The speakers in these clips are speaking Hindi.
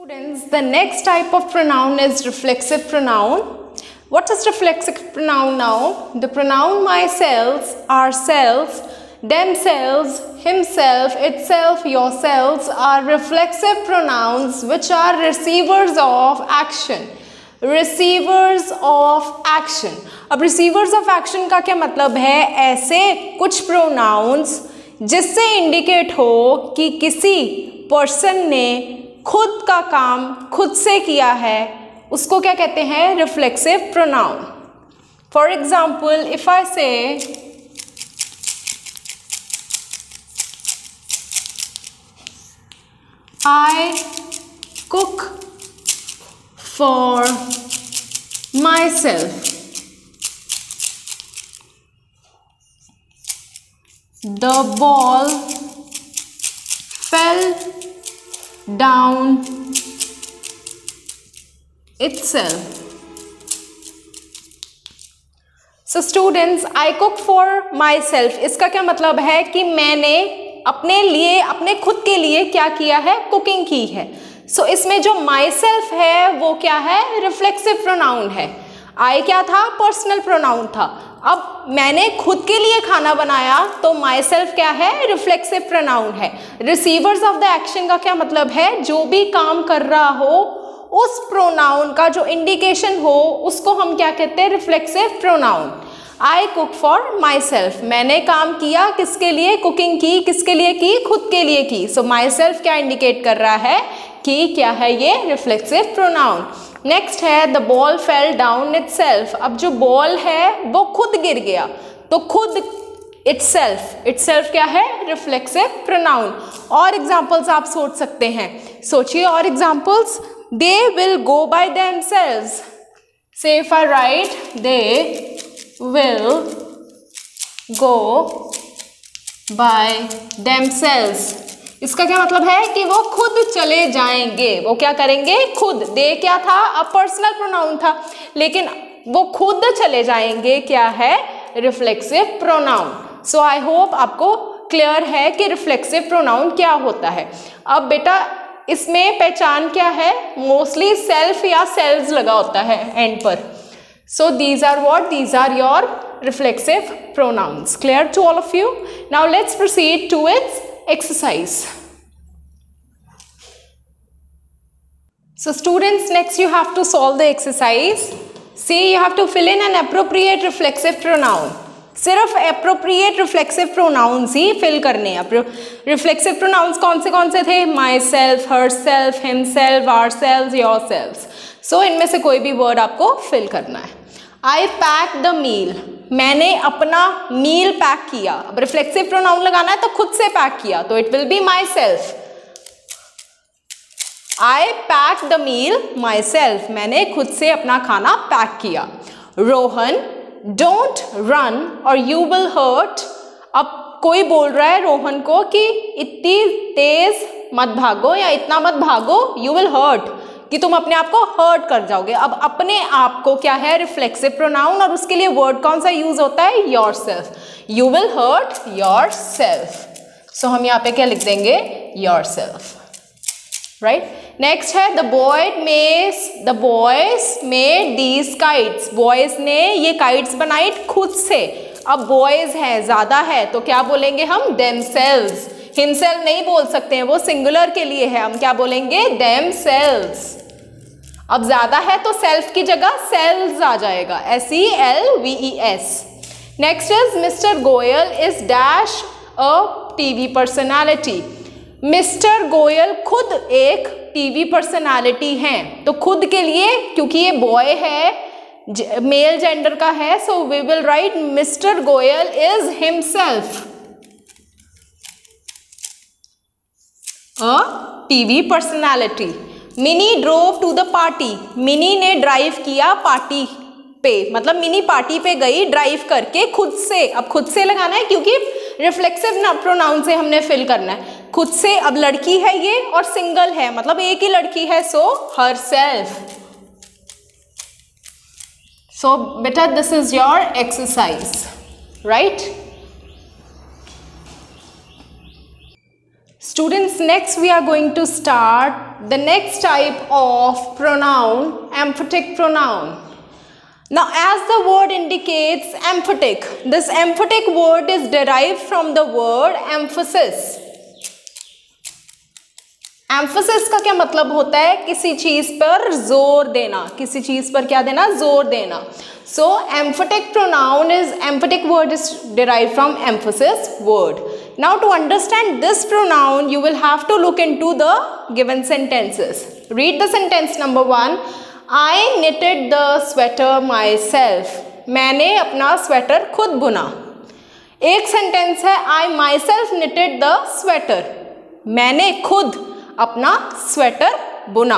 Students, the next type of pronoun is reflexive pronoun. What is reflexive pronoun now? The pronoun myself, ourselves, themselves, himself, itself, yourselves are reflexive pronouns which are receivers of action. Receivers of action. अब receivers of action का क्या मतलब है? ऐसे कुछ pronouns जिससे indicate हो कि किसी person ने खुद का काम खुद से किया है, उसको क्या कहते हैं? Reflexive pronoun. For example, if I say I cook for myself, the ball fell down itself. So students, I cook for myself. इसका क्या मतलब है कि मैंने अपने लिए, अपने खुद के लिए क्या किया है? कुकिंग की है. So इसमें जो myself है वो क्या है? रिफ्लेक्सिव प्रोनाउन है. I क्या था? पर्सनल प्रोनाउन था. अब मैंने खुद के लिए खाना बनाया तो माई सेल्फ क्या है? रिफ्लेक्सिव प्रोनाउन है. रिसीवर्स ऑफ द एक्शन का क्या मतलब है? जो भी काम कर रहा हो उस प्रोनाउन का जो इंडिकेशन हो उसको हम क्या कहते हैं? Reflexive pronoun. I cook for myself, मैंने काम किया किसके लिए? कुकिंग की. किसके लिए की? खुद के लिए की. सो माई सेल्फ क्या इंडिकेट कर रहा है कि क्या है ये? Reflexive pronoun. नेक्स्ट है the ball fell down itself. अब जो बॉल है वो खुद गिर गया, तो खुद इटसेल्फ, इटसेल्फ क्या है? Reflexive pronoun. और एग्जांपल्स आप सोच सकते हैं, सोचिए और examples. They will go by themselves. Say if I write they will go by themselves, इसका क्या मतलब है कि वो खुद चले जाएंगे. वो क्या करेंगे? खुद. दे क्या था? अब पर्सनल प्रोनाउन था, लेकिन वो खुद चले जाएंगे क्या है? Reflexive pronoun. So I hope आपको क्लियर है कि रिफ्लेक्सिव प्रोनाउन क्या होता है. अब बेटा इसमें पहचान क्या है? मोस्टली सेल्फ या सेल्व्स लगा होता है एंड पर. So these are what? These are your reflexive pronouns. Clear to all of you? Now let's proceed to its exercise. So students, next you have to solve the exercise. See, you have to fill in an appropriate reflexive pronoun. सिर्फ appropriate reflexive pronouns ही fill करने हैं. reflexive pronouns कौन से थे? myself, herself, himself, ourselves, yourselves. So इनमें से कोई भी word आपको fill करना है. I packed the meal. मैंने अपना मील पैक किया. अब रिफ्लेक्सिव प्रोनाउन लगाना है तो खुद से पैक किया, तो it will be myself. I pack the meal myself, मैंने खुद से अपना खाना पैक किया. Rohan don't run or you will hurt. अब कोई बोल रहा है रोहन को कि इतनी तेज मत भागो या इतना मत भागो, यू विल हर्ट, कि तुम अपने आप को हर्ट कर जाओगे. अब अपने आप को क्या है? रिफ्लेक्सिव प्रोनाउन, और उसके लिए वर्ड कौन सा यूज होता है? Yourself. You will hurt yourself. सो हम यहाँ पे क्या लिख देंगे? योरसेल्फ. राइट. नेक्स्ट है the boys made these kites. Boys ने ये काइट्स बनाई खुद से. अब बॉयज है, ज्यादा है, तो क्या बोलेंगे हम? देमसेल्व्स. हिमसेल्फ नहीं बोल सकते हैं, वो सिंगुलर के लिए है. हम क्या बोलेंगे? देमसेल्व्स. अब ज्यादा है तो सेल्फ की जगह सेल्स आ जाएगा. SELVES. Next is mister Goyal is dash a TV personality. Mister Goyal खुद एक टीवी पर्सनालिटी हैं, तो खुद के लिए, क्योंकि ये बॉय है, मेल जेंडर का है, so we will write mister Goyal is himself a TV personality. Mini drove to the party. Mini ने ड्राइव किया पार्टी पे, मतलब मिनी पार्टी पे गई ड्राइव करके खुद से. अब खुद से लगाना है क्योंकि रिफ्लेक्सिव प्रोनाउन से हमने फिल करना है. खुद से. अब लड़की है ये और सिंगल है, मतलब एक ही लड़की है, सो हर सेल्फ. सो बेटा this is your exercise, right? Students, next we are going to start the next type of pronoun, emphatic pronoun. Now, as the word indicates, emphatic. This emphatic word is derived from the word emphasis. Emphasis का क्या मतलब होता है? किसी चीज पर जोर देना, किसी चीज पर क्या देना? जोर देना. So, emphatic pronoun is, emphatic word is derived from emphasis word. Now, to understand this pronoun, you will have to look into the given sentences. Read the sentence number 1. I knitted the sweater myself. मैंने अपना स्वेटर खुद बुना. एक सेंटेंस है I myself knitted the sweater. मैंने खुद अपना स्वेटर बुना.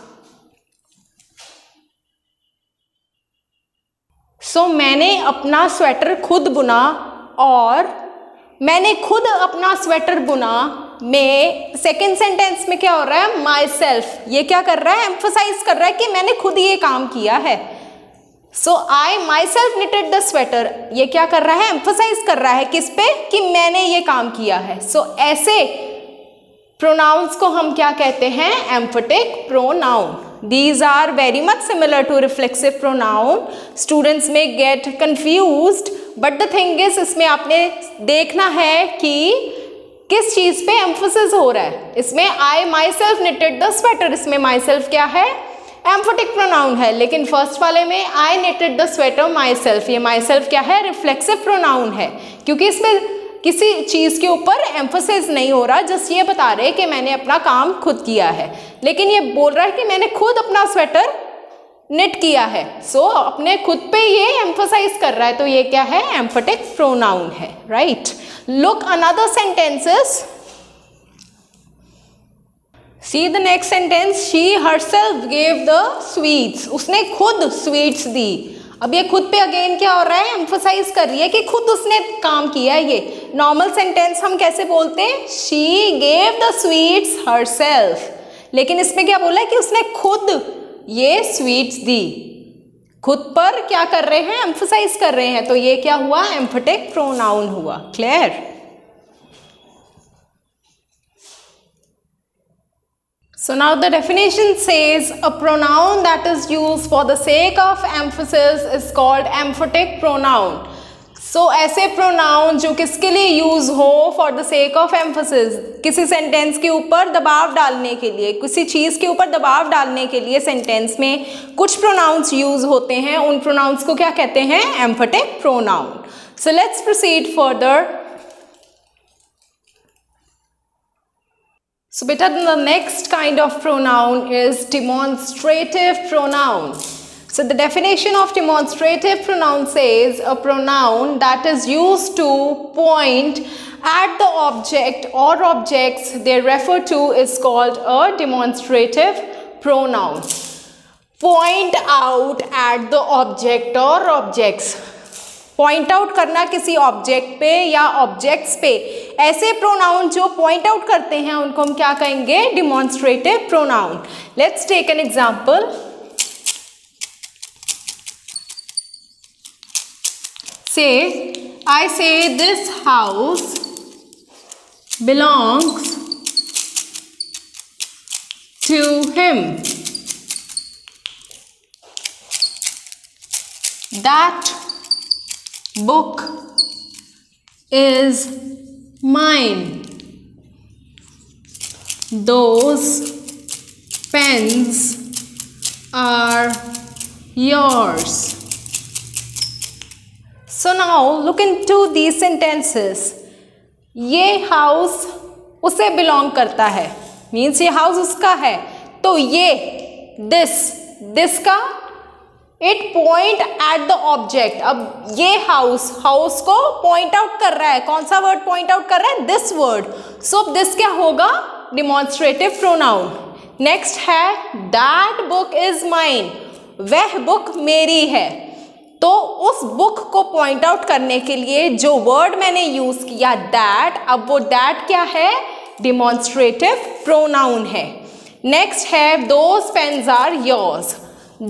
So, मैंने अपना स्वेटर खुद बुना और मैंने खुद अपना स्वेटर बुना में सेकेंड सेंटेंस में क्या हो रहा है? Myself. ये क्या कर रहा है? एम्फोसाइज कर रहा है कि मैंने खुद ये काम किया है. So I myself knitted the sweater. ये क्या कर रहा है? एम्फोसाइज कर रहा है किस पे? कि मैंने ये काम किया है. सो ऐसे प्रोनाउंस को हम क्या कहते हैं? Emphatic pronoun. These are very much similar to reflexive pronoun. Students may get confused, but the thing is, इसमें आपने देखना है कि किस चीज़ पे emphasis हो रहा है. इसमें I myself knitted the sweater. इसमें myself क्या है? Emphatic pronoun है. लेकिन first वाले में I knitted the sweater myself. ये myself क्या है? Reflexive pronoun है. क्योंकि इसमें किसी चीज़ के ऊपर एम्फोसिस नहीं हो रहा, जस्ट ये बता रहे कि मैंने अपना काम खुद किया है. लेकिन ये बोल रहा है कि मैंने खुद अपना स्वेटर निट किया है. सो अपने खुद पे ये एम्फोसाइज कर रहा है. तो ये क्या है? एम्फेटिक प्रोनाउन है. Right. Look another sentences. See the next sentence. She herself gave the sweets. उसने खुद स्वीट्स दी. अब ये खुद पे अगेन क्या हो रहा है? एम्फोसाइज कर रही है कि खुद उसने काम किया है. ये नॉर्मल सेंटेंस हम कैसे बोलते हैं? She gave the sweets herself. लेकिन इसमें क्या बोला है? कि उसने खुद ये स्वीट्स दी. खुद पर क्या कर रहे हैं? एम्फोसाइज कर रहे हैं. तो ये क्या हुआ? एम्फेटिक प्रोनाउन हुआ. Clear? So now the definition says a pronoun that is used for the sake of emphasis is called emphatic pronoun. So ऐसे pronoun जो किसके लिए यूज हो? for the sake of emphasis. किसी सेंटेंस के ऊपर दबाव डालने के लिए, किसी चीज़ के ऊपर दबाव डालने के लिए सेंटेंस में कुछ प्रोनाउंस यूज होते हैं. उन प्रोनाउंस को क्या कहते हैं? emphatic pronoun. So let's proceed further. So beta, the next kind of pronoun is demonstrative pronoun. So the definition of demonstrative pronoun says a pronoun that is used to point at the object or objects they refer to is called a demonstrative pronoun. Point out at the object or objects. Point out करना किसी ऑब्जेक्ट पे या ऑब्जेक्ट्स पे. ऐसे प्रोनाउन जो पॉइंट आउट करते हैं उनको हम क्या कहेंगे? Demonstrative pronoun. Let's take an example. Say I say this house belongs to him. That book is mine. Those pens are yours. So now look into these sentences. ये house उसे belong करता है, means ये house उसका है. तो ये this का it point at the object. अब ये हाउस को पॉइंट आउट कर रहा है. कौन सा वर्ड पॉइंट आउट कर रहा है? This word. सो दिस क्या होगा? Demonstrative pronoun. नेक्स्ट है दैट बुक इज माइन. वह बुक मेरी है. तो उस बुक को पॉइंट आउट करने के लिए जो वर्ड मैंने यूज किया दैट, अब वो दैट क्या है? डिमॉन्स्ट्रेटिव प्रोनाउन है. नेक्स्ट है those pens are yours.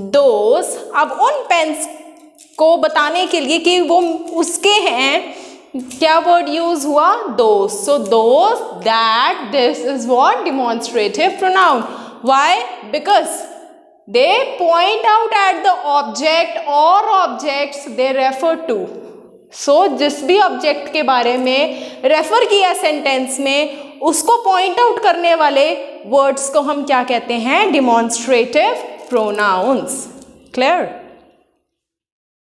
Those, अब उन पेन्स को बताने के लिए कि वो उसके हैं, क्या वर्ड यूज हुआ? Those. So those, that, this is what? Demonstrative pronoun. Why? Because they point out at the object or objects they refer to. So जिस भी ऑब्जेक्ट के बारे में रेफर किया सेंटेंस में, उसको पॉइंट आउट करने वाले वर्ड्स को हम क्या कहते हैं? Demonstrative pronouns. क्लियर?